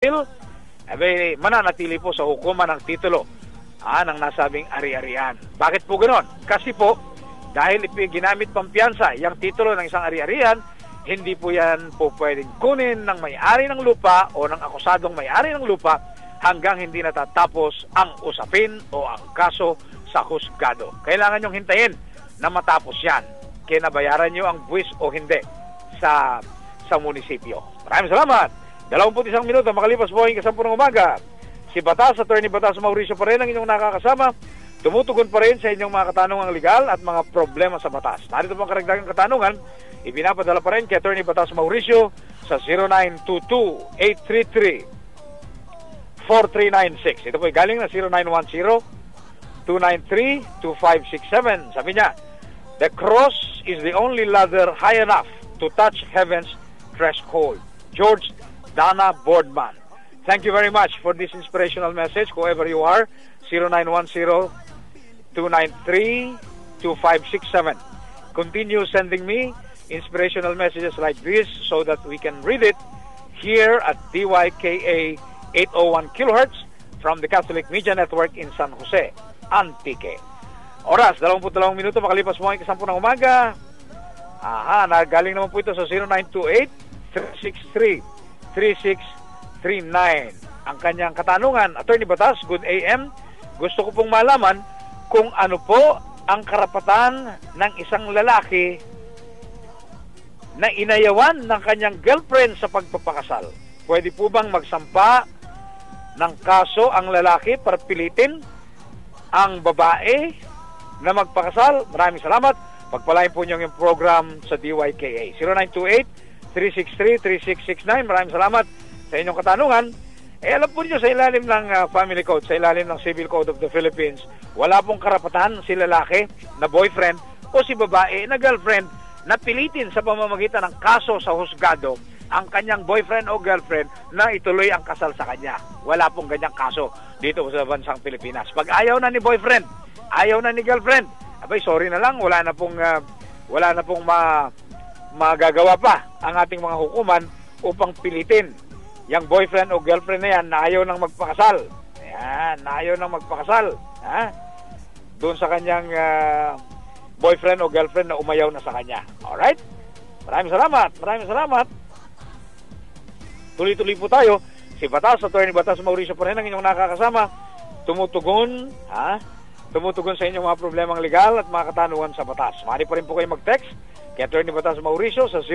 mananatili po sa hukuman ng titulo ng nasabing ari-arian. Bakit po ganoon? Kasi po, dahil ginamit pampiyansa yung titulo ng isang ari-arian, hindi po yan po pwedeng kunin ng may-ari ng lupa o ng akusadong may-ari ng lupa hanggang hindi natatapos ang usapin o ang kaso sa husgado. Kailangan nyong hintayin na matapos yan. Kinabayaran nyo ang buwis o hindi sa munisipyo. Maraming salamat. 21 minuto makalipas po ang 10 ng umaga. Si Batas, Attorney Batas Mauricio pa rin ang inyong nakakasama. Tumutugon pa rin sa inyong mga katanungang legal at mga problema sa batas. Narito po ang karagdagang katanungan. Ibinapadala pa rin kay Attorney Batas Mauricio sa 0922-833-4396. Ito po ay galing na 0910-293-2567. Sabi niya, the cross is the only ladder high enough to touch heaven's threshold. George Dana Boardman. Thank you very much for this inspirational message, whoever you are. 0910-293-2567. Continue sending me inspirational messages like this so that we can read it here at DYKA 801 kHz from the Catholic Media Network in San Jose, Antique. Oras, 22 minuto, makalipas mo ang 10 ng umaga. Nagaling naman po ito sa 0928-363-3639. Ang kanyang katanungan, Attorney Batas, good AM. Gusto ko pong malaman kung ano po ang karapatan ng isang lalaki na inayawan ng kanyang girlfriend sa pagpapakasal. Pwede po bang magsampa ng kaso ang lalaki para pilitin ang babae na magpakasal? Maraming salamat. Pagpalain po niyo yung program sa DYKA. 0928-363-3669. Maraming salamat sa inyong katanungan. Alam po niyo sa ilalim ng Family Code, sa ilalim ng Civil Code of the Philippines, wala pong karapatan si lalaki na boyfriend o si babae na girlfriend na pilitin sa pamamagitan ng kaso sa husgado ang kanyang boyfriend o girlfriend na ituloy ang kasal sa kanya. Wala pong ganyang kaso dito sa bansang Pilipinas. Pag ayaw na ni boyfriend, ayaw na ni girlfriend, abay sorry na lang, wala na pong magagawa pa ang ating mga hukuman upang pilitin yung boyfriend o girlfriend na yan na ayaw nang magpakasal. Ayan, na ayaw nang magpakasal. Doon sa kanyang boyfriend o girlfriend na umayaw na sa kanya. Alright? Maraming salamat. Maraming salamat. Tuloy-tuloy po tayo. Si Batas, Attorney Batas Mauricio pa rin ang inyong nakakasama. Tumutugon sa inyong mga problemang legal at mga katanungan sa batas. Maaari pa rin po kayo mag-text kay Attorney Batas Mauricio sa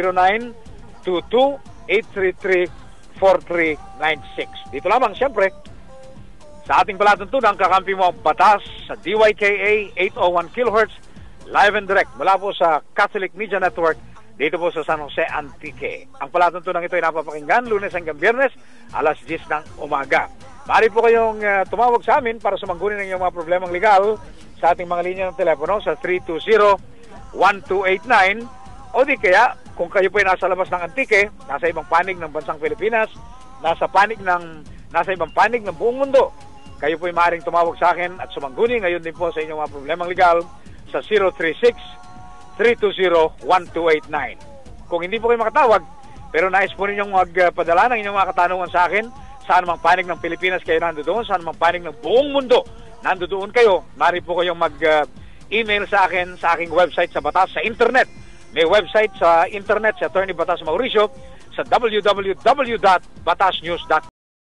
0922-833-4396. Dito lamang, siyempre, sa ating palatuntunan, kakampi mo ang batas sa DYKA 801 kHz, live and direct mula po sa Catholic Media Network dito po sa San Jose, Antique. Ang palatuntunan ito ay napapakinggan Lunes hanggang Biyernes, alas 10 ng umaga. Maaari po kayong tumawag sa amin para sumanggunin ng iyong mga problemang legal sa ating mga linya ng telepono sa 320-1289 o di kaya kung kayo po ay nasa labas ng Antique, nasa ibang panig ng bansang Pilipinas, nasa ibang panig ng buong mundo, kayo po ay maaaring tumawag sa akin at sumangguni ngayon din po sa inyong mga problemang legal sa 036-320-1289. Kung hindi po kayo makatawag, pero nais po ninyong magpadala ng inyong mga katanungan sa akin, saan mang panig ng Pilipinas kayo nandoon, saan mang panig ng buong mundo nandoon kayo, maaari po kayong mag-email sa akin sa aking website sa Batas sa internet. May website sa internet si Attorney Batas Mauricio sa www.batasnews.com.